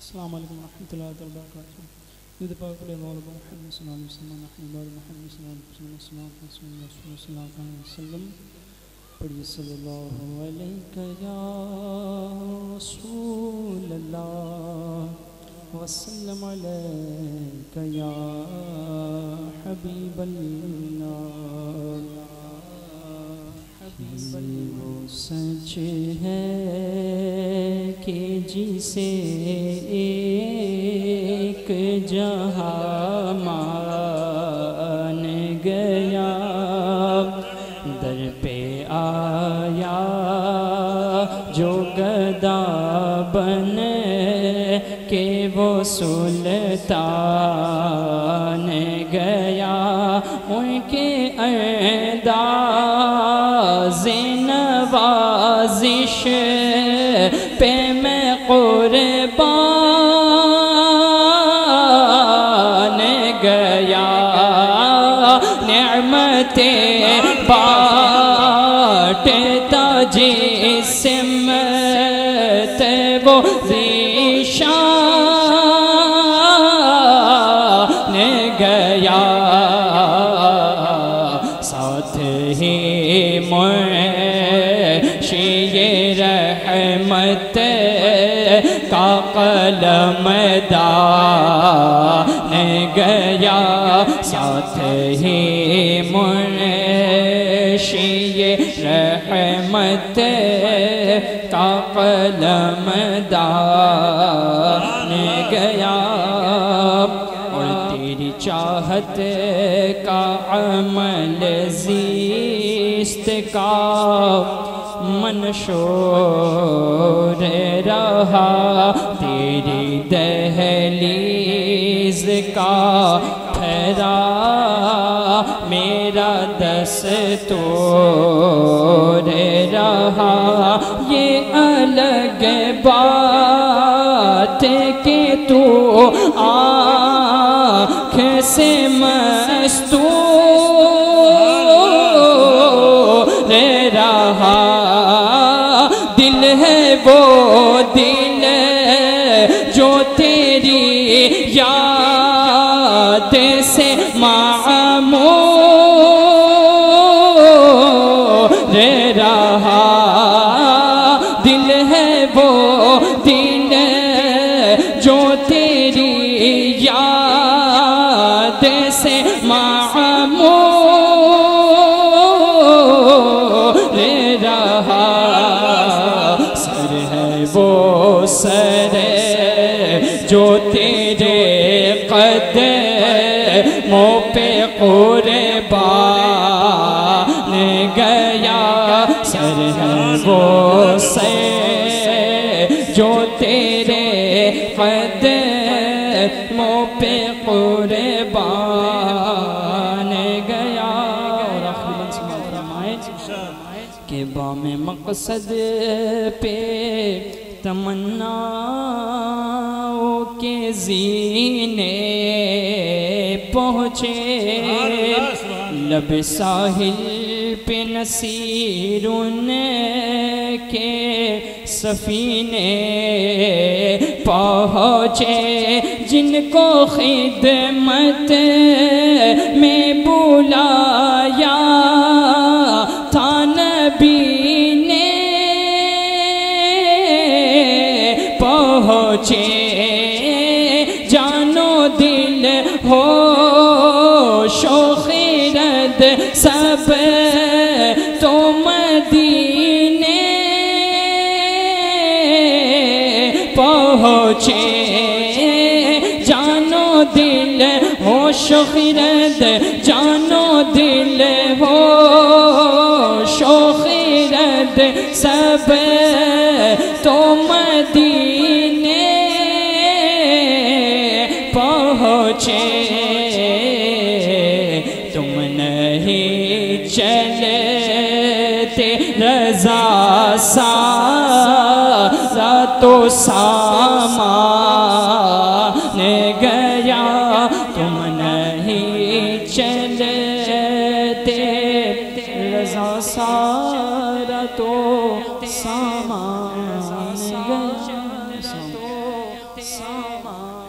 السلام علیکم ورحمۃ اللہ وبرکاتہ. درود پاک علی مولانا محمد صلی اللہ علیہ وسلم. نحن بعد محمد صلی اللہ علیہ وسلم صلی اللہ علیہ وسلم. پڑھیے صلی اللہ علیہ یا رسول اللہ وسلم علیک یا حبیب اللہ. وہ سچ ہے کہ جسے ایک جہاں مان گیا در پہ آیا جو گدا بن کے وہ سلطان گیا. ان کے انداز نوازش پہ میں قربان گیا. نعمتیں بانٹتا جس سمت وہ ذیشان گیا. ساتھ ہی منشی رحمت کا قلم دان گیا. ساتھ ہی منشی رحمت کا قلم دان گیا. اور تیری چاہت کا عمل زیست کا منشور رہا. تیری دہلیز کا ٹھہرا میرا دستور رہا. یہ الگ بات کہ تو آنکھ سے مستور رہا. دل ہے وہ دل جو تیری یاد سے معمور رہا. دل ہے وہ دل جو تیری یاد سے معمور رہا. سر ہے وہ سر جو تیرے قدموں پہ قربان گیا. سر ہے وہ سر جو تیرے قدموں پہ قربان گیا. اور آخری فرمائے کہ بام مقصد پہ تمناؤں کے زینے پہنچے. لب ساحل پہ نصیر ان کے سفینے پہنچے. جن کو خدمت میں بلایا تھا نبی نے پہنچے. جانو دل ہوش و خرد سب تو مدینے پہنچے. جانو دل ہوش و خرد جانو دل ہوش و خرد سب تو مدینے پہنچے. تم نہیں چلتے رضا سارا تو سامان گیا. تم نہیں چلتے رضا سارا تو سامان گیا. سامان